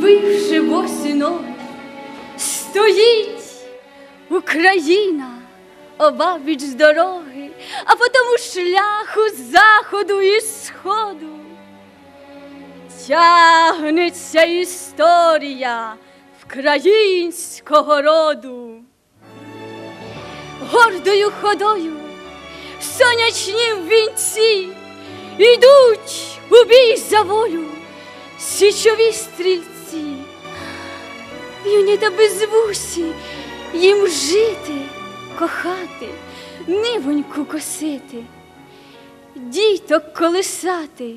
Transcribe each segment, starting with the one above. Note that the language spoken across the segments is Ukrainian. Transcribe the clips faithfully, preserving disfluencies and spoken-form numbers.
розбивши босі ноги, стоїть Україна обабіч дороги, а по тому шляху заходу і сходу тягнеться історія вкраїнського роду. Гордою ходою в сонячнім вінці ідуть у бій за волю січові стрільці. Юні та безвусі їм жити, кохати, нивоньку косити, діток колисати.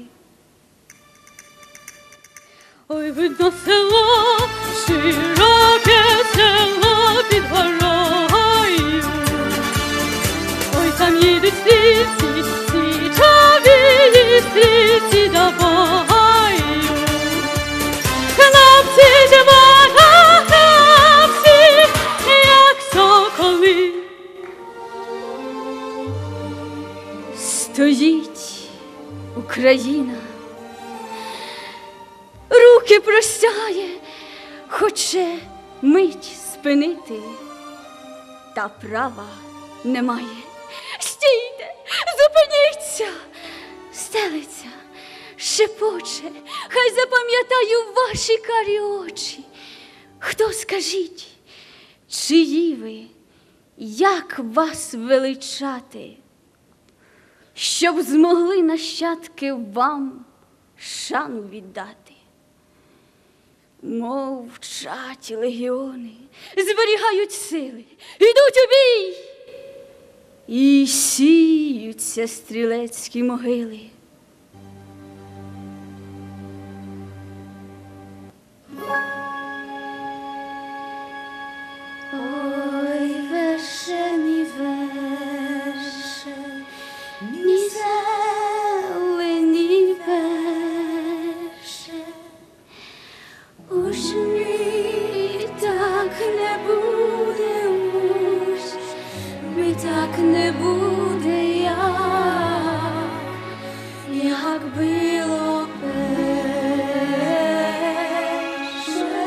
Ой, видно село, широке село під горою. Ой, там їдуть стрільці, січові стрільці до бою. Хлопці, дівчата, хлопці, як соколи. Стоїть Україна, руки простягає, хоче мить спинити, та права немає. Стійте, зупиніться, стелиться, шепоче, хай запам'ятаю ваші карі очі. Хто, скажіть, чиї ви, як вас величати, щоб змогли нащадки вам шану віддати? Мовчать легіони, зберігають сили, ідуть у бій, і сіються стрілецькі могили. Ой, верше, мій верше, мій зелений верше, уж ми так не буде, уж ми так не буде, як, як було перше.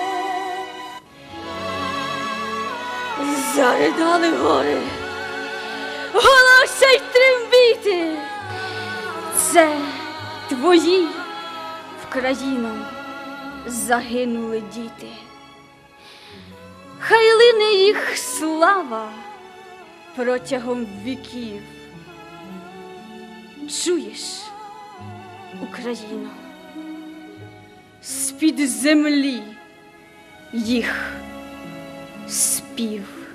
Заридали гори, голося й трембіти. Це твої в країну загинули діти. Хай лине їх слава протягом віків. Чуєш, Україно, з-під землі їх спів.